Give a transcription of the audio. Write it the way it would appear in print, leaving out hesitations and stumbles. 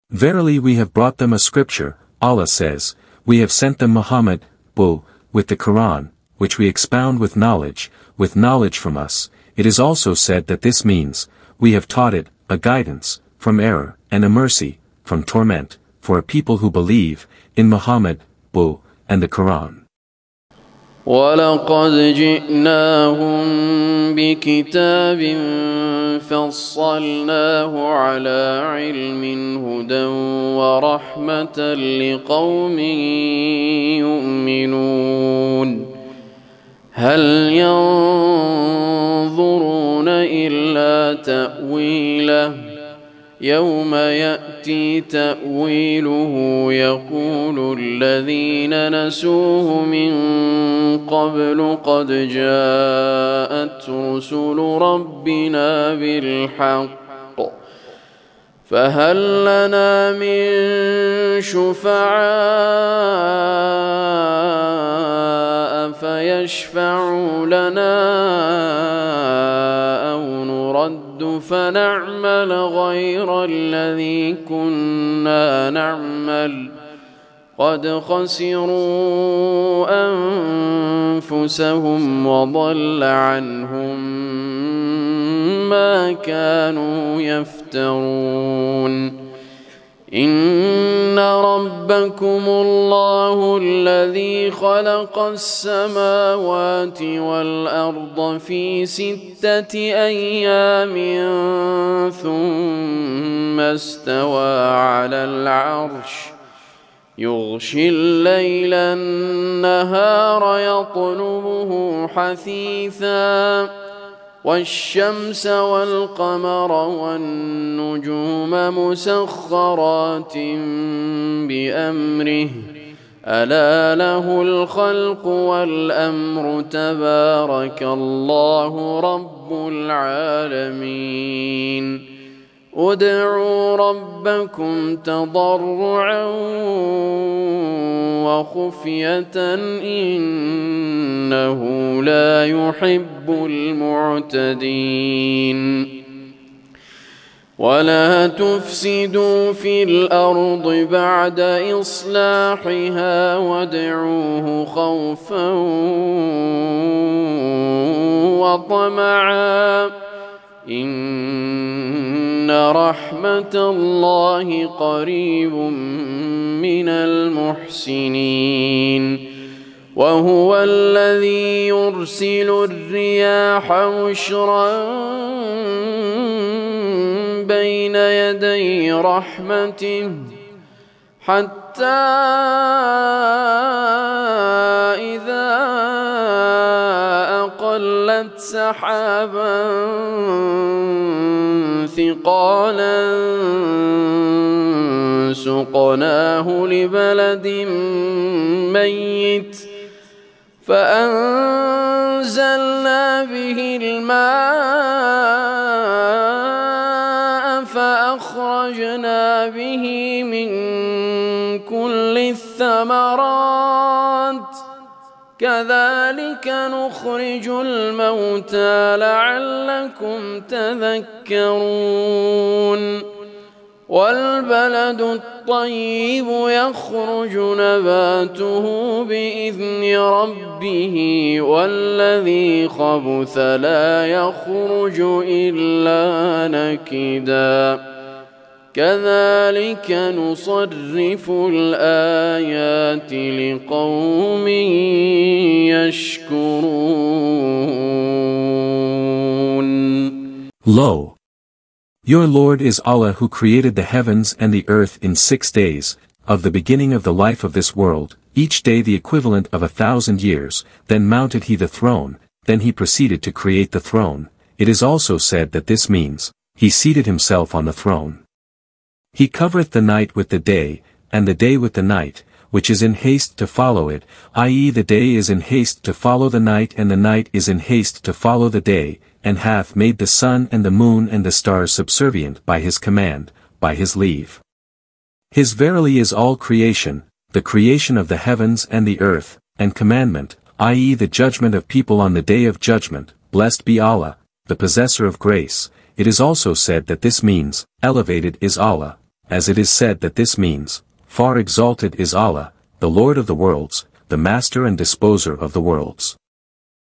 Verily we have brought them a scripture, Allah says, we have sent them Muhammad, with the Quran, which we expound with knowledge from us. It is also said that this means, we have taught it, a guidance, from error, and a mercy, from torment, for a people who believe, in Muhammad, and the Quran. وَلَقَدْ جِئْنَاهُمْ بِكِتَابٍ فَصَّلْنَاهُ عَلَى عِلْمٍ هُدًى وَرَحْمَةً لِقَوْمٍ يُؤْمِنُونَ هَلْ يَنظُرُونَ إِلَّا تَأْوِيلَهُ يَوْمَ يَأْتِي تَأْوِيلُهُ يَقُولُ الَّذِينَ نَسُوهُ مِن قَبْلُ قَدْ جَاءَتْ رُسُلُ رَبِّنَا بِالْحَقِّ فَهَلْ لَنَا مِن شُفَعَاءَ فَيَشْفَعُوا لَنَا أَوْ نُرَدُّ فَنَعْمَلَ غَيْرَ الَّذِي كُنَّا نَعْمَلُ قَدْ خَسِرُوا أَنفُسَهُمْ وَضَلَّ عَنْهُمْ مَا كَانُوا يَفْتَرُونَ إِنَّ رَبَّكُمُ اللَّهُ الَّذِي خَلَقَ السَّمَاوَاتِ وَالْأَرْضَ فِي 6 أَيَّامٍ ثُمَّ اسْتَوَى عَلَى الْعَرْشِ يُغْشِي اللَّيْلَ النَّهَارَ يَطْلُبُهُ حَثِيثًا وَالشَّمْسَ وَالْقَمَرَ وَالنُّجُومَ مُسَخَّرَاتٍ بِأَمْرِهِ أَلَا لَهُ الْخَلْقُ وَالْأَمْرُ تَبَارَكَ اللَّهُ رَبُّ الْعَالَمِينَ ادْعُوا رَبَّكُمْ تَضَرُّعًا وَخُفْيَةً إِنَّهُ لَا يُحِبُّ الْمُعْتَدِينَ وَلَا تُفْسِدُوا فِي الْأَرْضِ بَعْدَ إِصْلَاحِهَا وَادْعُوهُ خَوْفًا وَطَمَعًا إِنَّ رَحْمَةَ اللَّهِ قَرِيبٌ مِّنَ الْمُحْسِنِينَ وَهُوَ الَّذِي يُرْسِلُ الرِّيَاحَ بُشْرًا بَيْنَ يَدَيْ رَحْمَتِهِ حَتَّى إِذَا أَقَلَّتْ سَحَابًا ثِقَالًا سُقْنَاهُ لِبَلَدٍ مَّيِّتٍ فَأَنزَلْنَا بِهِ الْمَاءَ فَأَخْرَجْنَا بِهِ مِن كُلِّ الثَّمَرَاتِ كَذَلِكَ نُخْرِجُ الْمَوْتَىٰ لَعَلَّكُمْ تَذَكَّرُونَ وَالْبَلَدُ الطَّيِّبُ يَخْرُجُ نَبَاتُهُ بِإِذْنِ رَبِّهِ وَالَّذِي خَبُثَ لَا يَخْرُجُ إِلَّا نَكِدًا كَذَلِكَ نُصَرِّفُ الْآيَاتِ لِقَوْمٍ يَشْكُرُونَ Lo! Your Lord is Allah who created the heavens and the earth in 6 days, of the beginning of the life of this world, each day the equivalent of 1,000 years, then mounted he the throne, then he proceeded to create the throne. It is also said that this means, he seated himself on the throne. He covereth the night with the day, and the day with the night, which is in haste to follow it, i.e. the day is in haste to follow the night and the night is in haste to follow the day, and hath made the sun and the moon and the stars subservient by his command, by his leave. His verily is all creation, the creation of the heavens and the earth, and commandment, i.e. the judgment of people on the day of judgment, blessed be Allah, the possessor of grace. It is also said that this means, elevated is Allah, as it is said that this means, "Far exalted is Allah, the Lord of the worlds, the Master and Disposer of the worlds."